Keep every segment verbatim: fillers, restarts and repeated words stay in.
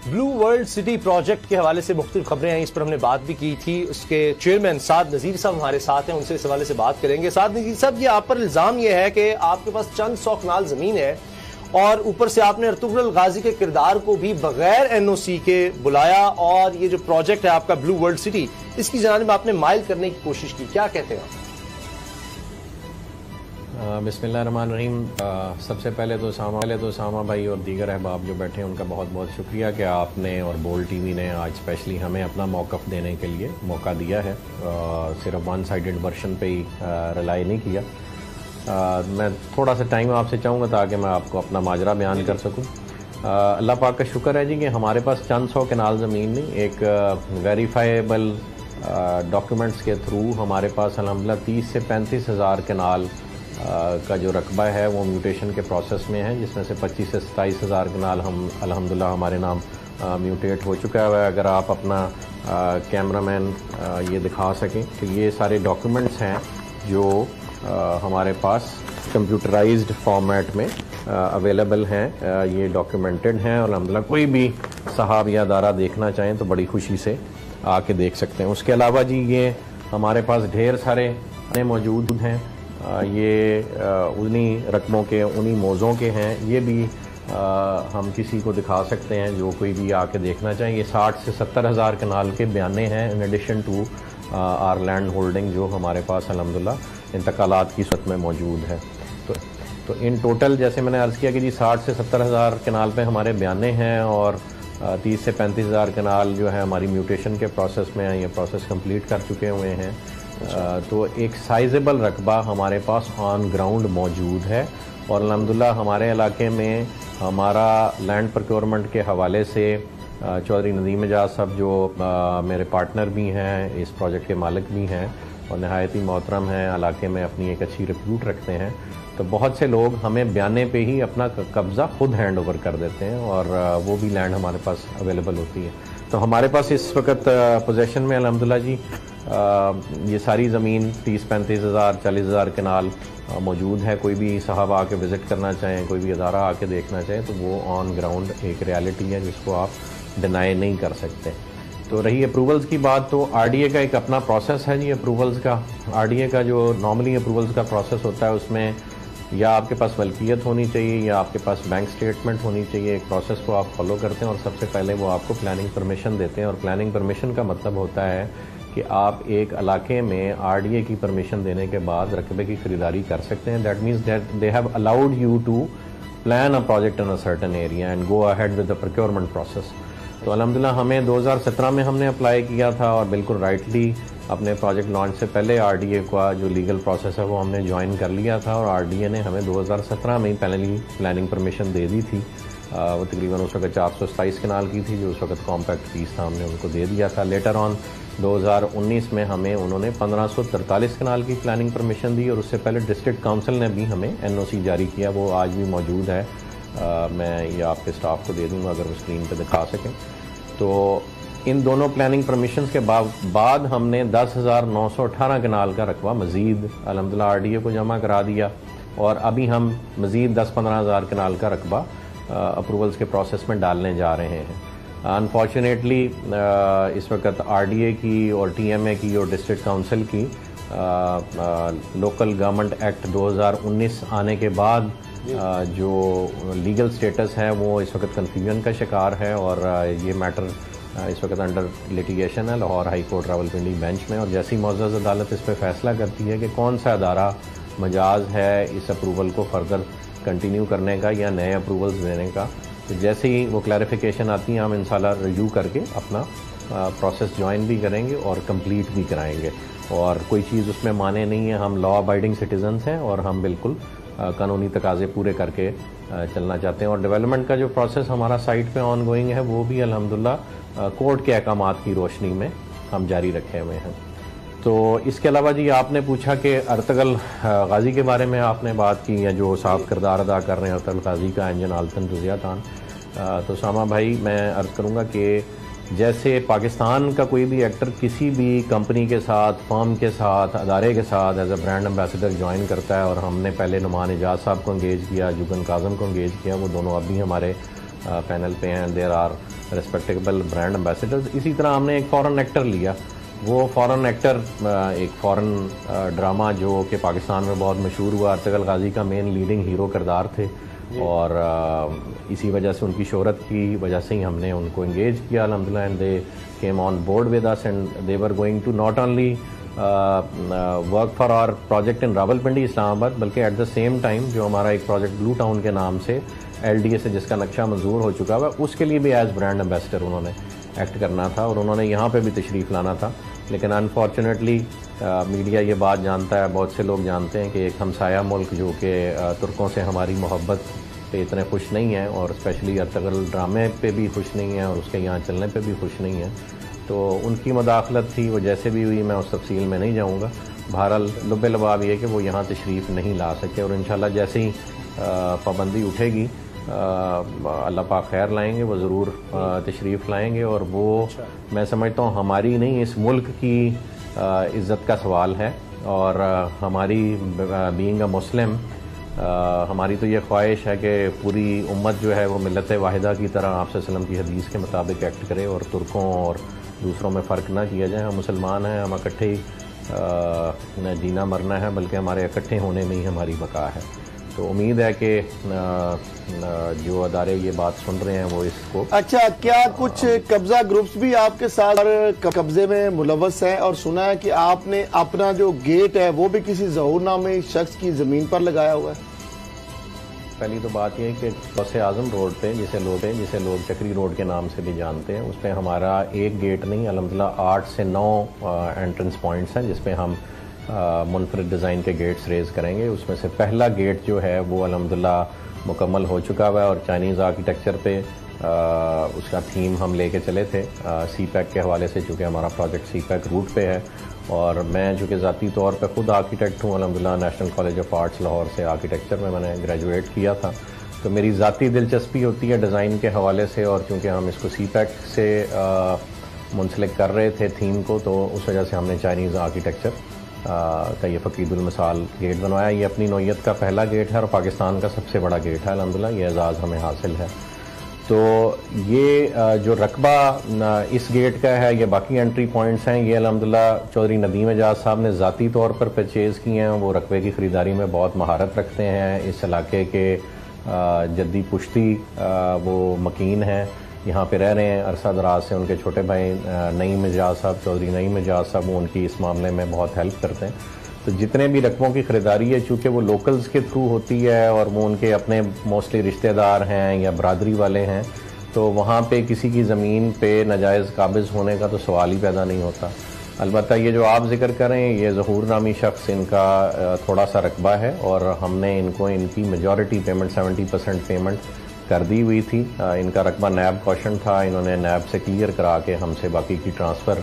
بلو world city project کے حوالے سے مختلف خبریں ہیں، اس پر ہم نے بات بھی کی تھی. اس کے چیئرمین سعد نذیر صاحب ہمارے ساتھ ہیں، ان سے اس حوالے سے بات کریں گے. سعد نذیر صاحب، یہ آپ پر الزام یہ ہے کہ آپ کے پاس چند سو کنال زمین ہے اور اوپر سے آپ نے ارطغرل غازی کے کردار کو بھی بغیر این او سی کے بلایا، اور یہ جو پروجیکٹ ہے آپ کا بلو ورلڈ سٹی، اس کی جانب آپ نے مائل کرنے کی کوشش کی. کیا کہتے ہیں آپ؟ بسم اللہ الرحمن الرحیم. سب سے پہلے تو اسامہ پہلے تو اسامہ بھائی اور دیگر احباب جو بیٹھے ہیں ان کا بہت بہت شکریہ کہ آپ نے اور بول ٹی وی نے آج اسپیشلی ہمیں اپنا موقف دینے کے لیے موقع دیا ہے. صرف ون سائیڈڈ ورشن پہ ہی ریلائی نہیں کیا. میں تھوڑا سا ٹائم آپ سے چاہوں گا تاکہ میں آپ کو اپنا ماجرا بیان کر سکوں. اللہ پاک کا شکر ہے جی کہ ہمارے پاس چند سو کنال زمین نہیں، ایک ویریفائیبل ڈاکیومنٹس کے تھرو ہمارے پاس الحمدللہ تیس سے پینتیس ہزار کنال کا جو رقبہ ہے وہ میوٹیشن کے پروسیس میں ہے، جس میں سے پچیس سے ستائیس ہزار کنال ہم الحمدللہ ہمارے نام میوٹیٹ ہو چکا ہے. اگر آپ اپنا کیمرہ مین یہ دکھا سکیں کہ یہ سارے ڈاکیومنٹس ہیں جو ہمارے پاس کمپیوٹرائزڈ فارمیٹ میں اویلیبل ہیں. یہ ڈاکیومنٹڈ ہیں اور الحمدللہ کوئی بھی صاحب یا ادارہ دیکھنا چاہیں تو بڑی خوشی سے آ کے دیکھ سکتے ہیں. اس کے علاوہ جی یہ ہمارے پاس ڈھیر سارے موجود ہیں، یہ انہی رقموں کے انہی موضوعوں کے ہیں. یہ بھی ہم کسی کو دکھا سکتے ہیں جو کوئی بھی آ کے دیکھنا چاہیں. یہ ساٹھ سے ستر ہزار کنال کے بیانے ہیں in addition to our land holding جو ہمارے پاس الحمدللہ انتقالات کی صورت میں موجود ہے. تو تو ان ٹوٹل جیسے میں نے عرض کیا کہ جی ساٹھ سے ستر ہزار کنال پہ ہمارے بیانے ہیں اور تیس سے پینتیس ہزار کنال جو ہے ہماری میوٹیشن کے پروسیس میں ہیں. یہ پروسیس کمپلیٹ کر چکے ہوئے ہیں. تو ایک سائزیبل رقبہ ہمارے پاس آن گراؤنڈ موجود ہے اور الحمدللہ ہمارے علاقے میں ہمارا لینڈ پروکیورمنٹ کے حوالے سے چودھری ندیم اعجاز صاحب جو میرے پارٹنر بھی ہیں، اس پروجیکٹ کے مالک بھی ہیں اور نہایت ہی محترم ہیں، علاقے میں اپنی ایک اچھی ریپیوٹ رکھتے ہیں. تو بہت سے لوگ ہمیں بیانے پہ ہی اپنا قبضہ خود ہینڈ اوور کر دیتے ہیں اور وہ بھی لینڈ ہمارے پاس اویلیبل ہوتی ہے. تو ہمارے پاس اس وقت پوزیشن میں الحمدللہ جی یہ ساری زمین تیس پینتیس ہزار چالیس ہزار کنال موجود ہے. کوئی بھی صاحب آ کے وزٹ کرنا چاہیں، کوئی بھی ادارہ آ کے دیکھنا چاہیں تو وہ آن گراؤنڈ ایک ریالٹی ہے جس کو آپ ڈینائی نہیں کر سکتے. تو رہی اپروولز کی بات، تو آر ڈی اے کا ایک اپنا پروسیس ہے جی. اپروولز کا آر ڈی اے کا جو نارملی اپروولز کا پروسیس ہوتا ہے اس میں یا آپ کے پاس ملکیت ہونی چاہیے یا آپ کے پاس بینک سٹیٹمنٹ ہونی چاہیے. ایک پروسیس کو آپ فالو کرتے ہیں اور سب سے پہلے وہ آپ کو پلاننگ پرمیشن دیتے ہیں. اور پلاننگ پرمیشن کا مطلب ہوتا ہے کہ آپ ایک علاقے میں آر ڈی اے کی پرمیشن دینے کے بعد رقبے کی خریداری کر سکتے ہیں. That means that they have allowed you to plan a project in a certain area and go ahead with the procurement process. تو الحمدللہ ہمیں دو ہزار سترہ میں ہم نے اپلائی کیا تھا اور بالکل رائٹلی اپنے پروجیکٹ لانچ سے پہلے آر ڈی اے کا جو لیگل پروسیس ہے وہ ہم نے جوائن کر لیا تھا اور آر ڈی اے نے ہمیں دو ہزار سترہ میں ہی پہلے پلاننگ پرمیشن دے دی تھی. وہ تقریباً اس وقت چار سو ستائیس کنال کی تھی جو اس وقت کمپیکٹ پیس تھا، ہم نے ان کو دے دیا تھا. لیٹر آن دو ہزار انیس میں ہمیں انہوں نے پندرہ سو ترتالیس کنال کی پلاننگ پرمیشن دی اور اس سے پہلے ڈسٹرکٹ کاؤنسل نے بھی ہمیں این او سی جاری کیا. وہ آج بھی موجود ہے، میں یہ آپ کے اسٹاف کو دے دوں گا اگر وہ اسکرین پہ دکھا سکیں. تو ان دونوں پلاننگ پرمیشنز کے بعد ہم نے دس ہزار نو سو اٹھارہ کنال کا رقبہ مزید الحمدللہ آر ڈی اے کو جمع کرا دیا اور ابھی ہم مزید دس پندرہ ہزار کنال کا رقبہ اپروولز کے پروسیس میں ڈالنے جا رہے ہیں. انفارچونیٹلی اس وقت آر ڈی اے کی اور ٹی ایم اے کی اور ڈسٹرکٹ کاؤنسل کی لوکل گورنمنٹ ایکٹ دو ہزار انیس آنے کے بعد جو لیگل سٹیٹس ہے وہ اس وقت کنفیوژن کا شکار ہے اور یہ میٹر اس وقت انڈر لیٹیگیشن ہے Lahore high court Rawalpindi bench میں. اور جیسی معزز عدالت اس پہ فیصلہ کرتی ہے کہ کون سا ادارہ مجاز ہے اس اپروول کو فردر کنٹینیو کرنے کا یا نئے اپروولز دینے کا، تو جیسے ہی وہ کلیریفیکیشن آتی ہیں ہم انشاءاللہ ریویو کر کے اپنا پروسیس جوائن بھی کریں گے اور کمپلیٹ بھی کرائیں گے. اور کوئی چیز اس میں مانے نہیں ہے، ہم لا ابائڈنگ سٹیزنز ہیں اور ہم بالکل قانونی تقاضے پورے کر کے چلنا چاہتے ہیں. اور ڈیولپمنٹ کا جو پروسیس ہمارا سائٹ پہ آن گوئنگ ہے وہ بھی الحمدللہ کورٹ کے احکامات کی روشنی میں ہم جاری رکھے ہوئے ہیں. تو اس کے علاوہ جی آپ نے پوچھا کہ ارطغرل غازی کے بارے میں آپ نے بات کی یا جو صاحب کردار ادا کر رہے ہیں ارطغرل غازی کا انجن آلتن رضیہ خان. تو سامہ بھائی میں عرض کروں گا کہ جیسے پاکستان کا کوئی بھی ایکٹر کسی بھی کمپنی کے ساتھ، فرم کے ساتھ، ادارے کے ساتھ as a brand ambassador join کرتا ہے اور ہم نے پہلے نعمان اعجاز صاحب کو انگیج کیا، جگن کاظم کو انگیج کیا، وہ دونوں اب بھی ہمارے پینل پہ ہیں. There are respectable brand ambassadors. اسی طرح ہم نے ایک فورن ایکٹر لیا. وہ فورن ایکٹر ایک فورن ڈرامہ جو کہ پاکستان میں بہت مشہور ہوا, ارطغرل غازی کا مین لیڈنگ ہیرو کردار تھے, اور اسی وجہ سے ان کی شہرت کی وجہ سے ہی ہم نے ان کو انگیج کیا الحمدللہ. And they came on board with us and they were going to not only work for our project in Rawalpindi Islamabad, بلکہ ایٹ دا سیم ٹائم جو ہمارا ایک پروجیکٹ بلو ٹاؤن کے نام سے ایل ڈی اے سے جس کا نقشہ منظور ہو چکا ہوا, اس کے لیے بھی ایز برانڈ امبیسڈر انہوں نے ایکٹ کرنا تھا, اور انہوں نے یہاں پہ بھی تشریف لانا تھا. لیکن انفارچونیٹلی میڈیا یہ بات جانتا ہے, بہت سے لوگ جانتے ہیں کہ ایک ہمسایہ ملک جو کہ ترکوں سے ہماری محبت پہ اتنے خوش نہیں ہیں, اور اسپیشلی ارطغرل ڈرامے پہ بھی خوش نہیں ہیں, اور اس کے یہاں چلنے پہ بھی خوش نہیں ہیں, تو ان کی مداخلت تھی. وہ جیسے بھی ہوئی, میں اس تفصیل میں نہیں جاؤں گا. بہرحال لب لباب یہ کہ وہ یہاں تشریف نہیں لا سکے, اور انشاءاللہ جیسے ہی پابندی اٹھے گی اللہ پاک خیر لائیں گے, وہ ضرور تشریف لائیں گے. اور وہ میں سمجھتا ہوں ہماری نہیں, اس ملک کی عزت کا سوال ہے, اور ہماری بینگ اے مسلم ہماری تو یہ خواہش ہے کہ پوری امت جو ہے وہ ملت واحدہ کی طرح آپ صلی اللہ علیہ وسلم کی حدیث کے مطابق ایکٹ کرے, اور ترکوں اور دوسروں میں فرق نہ کیا جائے. ہم مسلمان ہیں, ہم اکٹھے ہی جینا مرنا ہے, بلکہ ہمارے اکٹھے ہونے میں ہی ہماری بقا ہے. تو امید ہے کہ جو ادارے یہ بات سن رہے ہیں وہ اس کو. اچھا, کیا کچھ قبضہ گروپس بھی آپ کے ساتھ قبضے میں ملوث ہیں, اور سنا ہے کہ آپ نے اپنا جو گیٹ ہے وہ بھی کسی ظہور نامی شخص کی زمین پر لگایا ہوا ہے؟ پہلی تو بات یہ ہے کہ غوث اعظم روڈ پہ جسے لوگ ہیں جسے لوگ چکری روڈ کے نام سے بھی جانتے ہیں, اس پہ ہمارا ایک گیٹ نہیں الحمدللہ آٹھ سے نو انٹرنس پوائنٹس ہیں جس پہ ہم منفرد ڈیزائن کے گیٹس ریز کریں گے. اس میں سے پہلا گیٹ جو ہے وہ الحمدللہ مکمل ہو چکا ہوا ہے, اور چائنیز آرکیٹیکچر پہ اس کا تھیم ہم لے کے چلے تھے سی پیک کے حوالے سے, چونکہ ہمارا پروجیکٹ سی پیک روٹ پہ ہے, اور میں چونکہ ذاتی طور پہ خود آرکیٹیکٹ ہوں الحمدللہ, national college of arts Lahore سے آرکیٹیکچر میں میں نے گریجویٹ کیا تھا, تو میری ذاتی دلچسپی ہوتی ہے ڈیزائن کے حوالے سے. اور چونکہ ہم اس کو سی پیک سے منسلک کر رہے تھے تھیم کو, تو اس وجہ سے ہم نے چائنیز آرکیٹیکچر کا یہ فقید المثال گیٹ بنوایا. یہ اپنی نوعیت کا پہلا گیٹ ہے, اور پاکستان کا سب سے بڑا گیٹ ہے الحمدللہ, یہ اعزاز ہمیں حاصل ہے. تو یہ جو رقبہ اس گیٹ کا ہے, یہ باقی انٹری پوائنٹس ہیں, یہ الحمدللہ چودھری ندیم اعجاز صاحب نے ذاتی طور پر پرچیز کی ہیں. وہ رقبے کی خریداری میں بہت مہارت رکھتے ہیں, اس علاقے کے جدی پشتی وہ مکین ہیں, یہاں پہ رہ رہے ہیں عرصہ دراز سے. ان کے چھوٹے بھائی نعیم اعجاز صاحب, چودھری نعیم اعجاز صاحب, وہ ان کی اس معاملے میں بہت ہیلپ کرتے ہیں. تو جتنے بھی رقبوں کی خریداری ہے چونکہ وہ لوکلز کے تھرو ہوتی ہے, اور وہ ان کے اپنے موسٹلی رشتہ دار ہیں یا برادری والے ہیں, تو وہاں پہ کسی کی زمین پہ ناجائز قابض ہونے کا تو سوال ہی پیدا نہیں ہوتا. البتہ یہ جو آپ ذکر کریں, یہ ظہور نامی شخص, ان کا تھوڑا سا رقبہ ہے, اور ہم نے ان کو ان کی majority payment seventy percent payment کر دی ہوئی تھی. ان کا رقبہ نیب کوشن تھا, انہوں نے نیب سے کلیئر کرا کے ہم سے باقی کی ٹرانسفر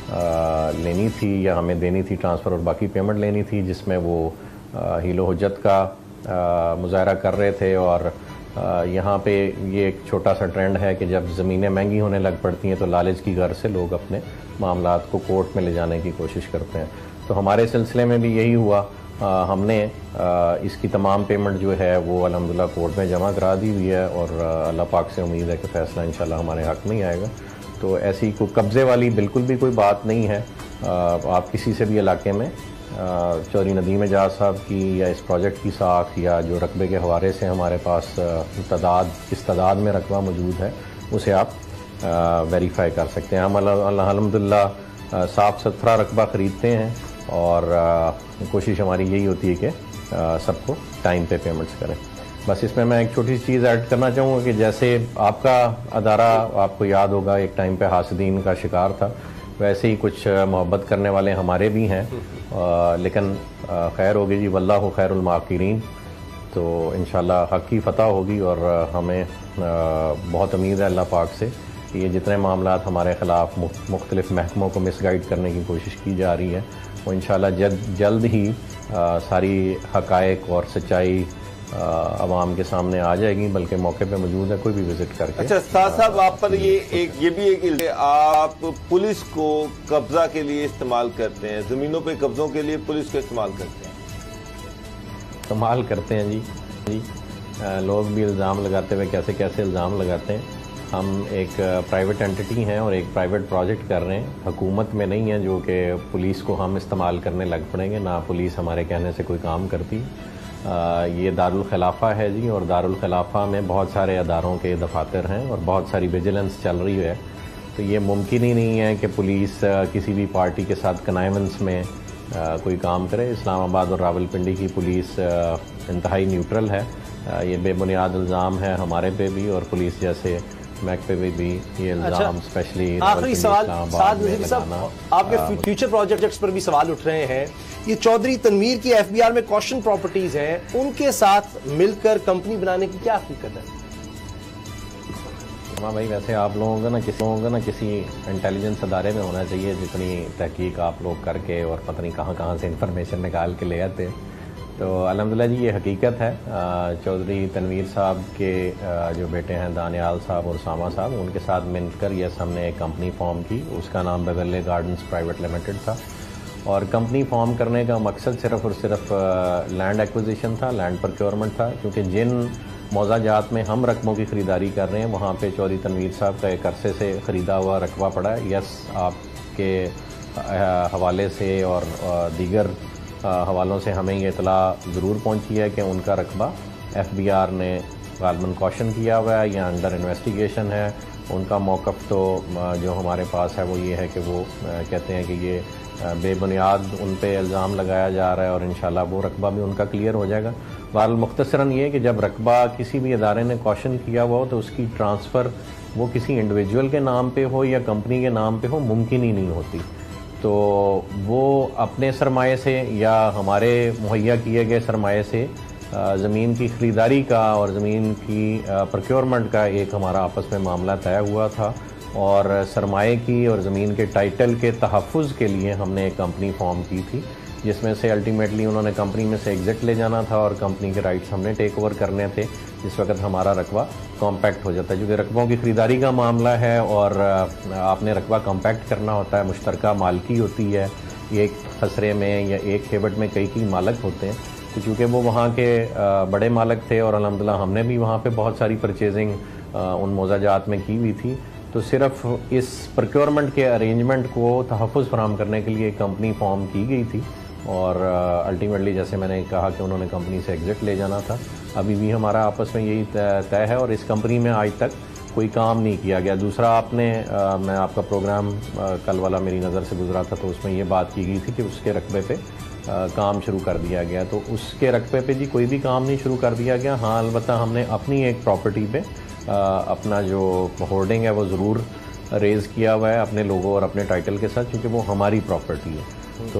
لینی تھی, یا ہمیں دینی تھی ٹرانسفر, اور باقی پیمنٹ لینی تھی, جس میں وہ حیل و حجت کا مظاہرہ کر رہے تھے. اور یہاں پہ یہ ایک چھوٹا سا ٹرینڈ ہے کہ جب زمینیں مہنگی ہونے لگ پڑتی ہیں تو لالچ کی غرض سے لوگ اپنے معاملات کو کورٹ میں لے جانے کی کوشش کرتے ہیں. تو ہمارے سلسلے میں بھی یہی ہوا, ہم نے اس کی تمام پیمنٹ جو ہے وہ الحمدللہ کورٹ میں جمع کرا دی ہوئی ہے, اور اللہ پاک سے امید ہے کہ فیصلہ انشاءاللہ ہمارے حق میں ہی آئے گا. تو ایسی کوئی قبضے والی بالکل بھی کوئی بات نہیں ہے. آپ کسی سے بھی علاقے میں چودھری ندیم اعجاز صاحب کی یا اس پروجیکٹ کی ساکھ یا جو رقبے کے حوالے سے ہمارے پاس تعداد کس تعداد میں رقبہ موجود ہے اسے آپ ویریفائی کر سکتے ہیں. ہم الحمدللہ صاف ستھرا رقبہ خریدتے ہیں, اور کوشش ہماری یہی ہوتی ہے کہ سب کو ٹائم پہ پیمنٹس کریں. بس اس میں میں ایک چھوٹی سی چیز ایڈ کرنا چاہوں گا کہ جیسے آپ کا ادارہ آپ کو یاد ہوگا ایک ٹائم پہ حاسدین کا شکار تھا, ویسے ہی کچھ محبت کرنے والے ہمارے بھی ہیں, لیکن خیر ہوگی جی, واللہ خیر الماکرین. تو انشاءاللہ حق کی فتح ہوگی, اور ہمیں بہت امید ہے اللہ پاک سے کہ یہ جتنے معاملات ہمارے خلاف مختلف محکموں کو مس گائیڈ کرنے کی کوشش کی جا رہی ہے وہ انشاءاللہ جلد جلد ہی ساری حقائق اور سچائی عوام کے سامنے آ جائے گی, بلکہ موقع پہ موجود ہے, کوئی بھی وزٹ کر کے. اچھا استاد صاحب, آپ پر یہ ایک یہ بھی ایک آپ پولیس کو قبضہ کے لیے استعمال کرتے ہیں, زمینوں پہ قبضوں کے لیے پولیس کو استعمال کرتے ہیں؟ استعمال کرتے ہیں جی جی لوگ بھی الزام لگاتے ہوئے کیسے کیسے الزام لگاتے ہیں. ہم ایک پرائیویٹ انٹیٹی ہیں اور ایک پرائیویٹ پروجیکٹ کر رہے ہیں, حکومت میں نہیں ہے جو کہ پولیس کو ہم استعمال کرنے لگ پڑیں گے, نہ پولیس ہمارے کہنے سے کوئی کام کرتی. یہ دارالخلافہ ہے جی, اور دارالخلافہ میں بہت سارے اداروں کے دفاتر ہیں اور بہت ساری ویجیلنس چل رہی ہے. تو یہ ممکن ہی نہیں ہے کہ پولیس کسی بھی پارٹی کے ساتھ کنائونس میں کوئی کام کرے. اسلام آباد اور راول پنڈی کی پولیس انتہائی نیوٹرل ہے. یہ بے بنیاد الزام ہے ہمارے پہ بھی اور پولیس جیسے میک پہ بھی, بھی یہ الزام اسپیشلی. آخری سوال سعد نذیر صاحب, آپ کے فیوچر پروجیکٹس پر بھی سوال اٹھ رہے ہیں. یہ چودھری تنویر کی ایف بی آر میں کوشن پراپرٹیز ہیں, ان کے ساتھ مل کر کمپنی بنانے کی کیا حقیقت ہے؟ ہاں بھائی, ویسے آپ لوگوں کا نا کسی لوگوں کا نا کسی انٹیلیجنس ادارے میں ہونا چاہیے جتنی تحقیق آپ لوگ کر کے اور پتہ نہیں کہاں کہاں سے انفارمیشن نکال کے لے آتے. تو الحمدللہ جی یہ حقیقت ہے. چودھری تنویر صاحب کے جو بیٹے ہیں دانیال صاحب اور اسامہ صاحب, ان کے ساتھ مل کر یس ہم نے ایک کمپنی فارم کی. اس کا نام بیورلی گارڈنز پرائیویٹ لمیٹڈ تھا, اور کمپنی فارم کرنے کا مقصد صرف اور صرف لینڈ ایکوزیشن تھا, لینڈ پروکیورمنٹ تھا. کیونکہ جن موضع جات میں ہم رقبوں کی خریداری کر رہے ہیں وہاں پہ چودھری تنویر صاحب کا ایک عرصے سے خریدا ہوا رقبہ پڑا ہے. یس آپ کے حوالے سے اور دیگر حوالوں سے ہمیں یہ اطلاع ضرور پہنچی ہے کہ ان کا رقبہ ایف بی آر نے غالباً کوشن کیا ہوا ہے یا انڈر انویسٹیگیشن ہے. ان کا موقف تو جو ہمارے پاس ہے وہ یہ ہے کہ وہ کہتے ہیں کہ یہ بے بنیاد ان پہ الزام لگایا جا رہا ہے اور انشاءاللہ وہ رقبہ بھی ان کا کلیئر ہو جائے گا. بہرحال مختصراً یہ کہ جب رقبہ کسی بھی ادارے نے کوشن کیا ہوا ہو تو اس کی ٹرانسفر وہ کسی انڈیویجول کے نام پہ ہو یا کمپنی کے نام پہ ہو ممکن ہی نہیں ہوتی. تو وہ اپنے سرمایے سے یا ہمارے مہیا کیے گئے سرمایے سے زمین کی خریداری کا اور زمین کی پروکیورمنٹ کا ایک ہمارا آپس میں معاملہ طے ہوا تھا, اور سرمایے کی اور زمین کے ٹائٹل کے تحفظ کے لیے ہم نے ایک کمپنی فارم کی تھی, جس میں سے الٹیمیٹلی انہوں نے کمپنی میں سے ایگزٹ لے جانا تھا اور کمپنی کے رائٹس ہم نے ٹیک اوور کرنے تھے, جس وقت ہمارا رقبہ کمپیکٹ ہو جاتا ہے. کیونکہ رقبوں کی خریداری کا معاملہ ہے اور آپ نے رقبہ کمپیکٹ کرنا ہوتا ہے, مشترکہ مالکی ہوتی ہے, ایک خسرے میں یا ایک کھیبٹ میں کئی کئی مالک ہوتے ہیں. تو چونکہ وہ وہاں کے بڑے مالک تھے اور الحمدللہ ہم نے بھی وہاں پہ بہت ساری پرچیزنگ ان موضع جات میں کی ہوئی تھی, تو صرف اس پروکیورمنٹ کے ارینجمنٹ کو تحفظ فراہم کرنے کے لیے ایک کمپنی فارم کی گئی تھی, اور الٹیمیٹلی جیسے میں نے کہا کہ انہوں نے کمپنی سے ایگزٹ لے جانا تھا. ابھی بھی ہمارا آپس میں یہی طے ہے, اور اس کمپنی میں آج تک کوئی کام نہیں کیا گیا. دوسرا آپ نے میں آپ کا پروگرام کل والا میری نظر سے گزرا تھا, تو اس میں یہ بات کی گئی تھی کہ اس کے رقبے پہ کام شروع کر دیا گیا. تو اس کے رقبے پہ جی کوئی بھی کام نہیں شروع کر دیا گیا. ہاں البتہ ہم نے اپنی ایک پراپرٹی پہ اپنا جو ہولڈنگ ہے وہ ضرور ریز کیا ہوا ہے اپنے لوگوں اور اپنے ٹائٹل کے ساتھ, کیونکہ وہ ہماری پراپرٹی ہے. تو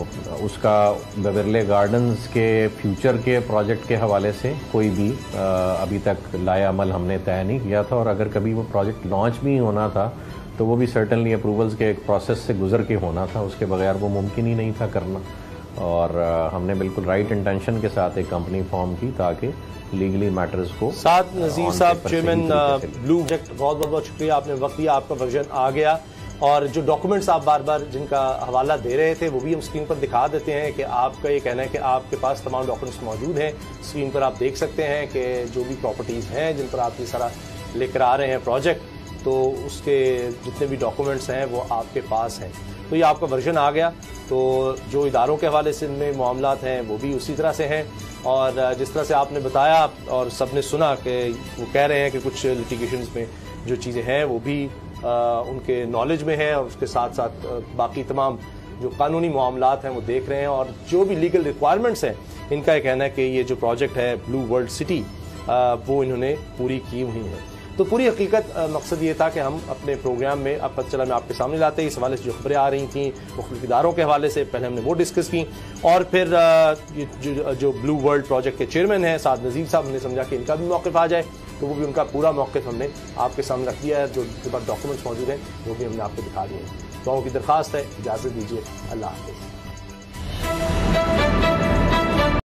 اس کا بیورلی گارڈنز کے فیوچر کے پروجیکٹ کے حوالے سے کوئی بھی ابھی تک لائے عمل ہم نے طے نہیں کیا تھا, اور اگر کبھی وہ پروجیکٹ لانچ بھی ہونا تھا تو وہ بھی سرٹنلی اپروولز کے ایک پروسیس سے گزر کے ہونا تھا, اس کے بغیر وہ ممکن ہی نہیں تھا کرنا. اور ہم نے بالکل رائٹ انٹینشن کے ساتھ ایک کمپنی فارم کی تاکہ لیگلی میٹرز کو. سعد نذیر صاحب, چیئرمین بلو پروجیکٹ, بہت بہت بہت شکریہ, آپ نے وقت دیا, آپ کا ورژن آ گیا, اور جو ڈاکومنٹس آپ بار بار جن کا حوالہ دے رہے تھے وہ بھی ہم اسکرین پر دکھا دیتے ہیں کہ آپ کا یہ کہنا ہے کہ آپ کے پاس تمام ڈاکومنٹس موجود ہیں. اسکرین پر آپ دیکھ سکتے ہیں کہ جو بھی پراپرٹیز ہیں جن پر آپ یہ سارا لے کر آ رہے ہیں پروجیکٹ, تو اس کے جتنے بھی ڈاکومنٹس ہیں وہ آپ کے پاس ہیں. تو یہ آپ کا ورژن آ گیا. تو جو اداروں کے حوالے سے ان میں معاملات ہیں وہ بھی اسی طرح سے ہیں, اور جس طرح سے آپ نے بتایا اور سب نے سنا کہ وہ کہہ رہے ہیں کہ کچھ لٹیگیشنز میں جو چیزیں ہیں وہ بھی ان کے نالج میں ہیں, اور اس کے ساتھ ساتھ باقی تمام جو قانونی معاملات ہیں وہ دیکھ رہے ہیں, اور جو بھی لیگل ریکوائرمنٹس ہیں ان کا یہ کہنا ہے کہ یہ جو پروجیکٹ ہے بلو ورلڈ سٹی وہ انہوں نے پوری کی ہوئی ہیں. تو پوری حقیقت مقصد یہ تھا کہ ہم اپنے پروگرام میں اب پتہ چلا میں آپ کے سامنے لاتے ہیں. اس حوالے سے جو خبریں آ رہی تھیں مختلف اداروں کے حوالے سے پہلے ہم نے وہ ڈسکس کی, اور پھر جو بلو ورلڈ پروجیکٹ کے چیئرمین ہیں سعد نذیر صاحب, ہم نے سمجھا کہ ان کا بھی موقف آ جائے, تو وہ بھی ان کا پورا موقف ہم نے آپ کے سامنے رکھ دیا ہے. جو کے بعد ڈاکومنٹس موجود ہیں وہ بھی ہم نے آپ کو دکھا دیے ہیں. دعاؤں کی درخواست ہے, اجازت دیجیے, اللہ حافظ.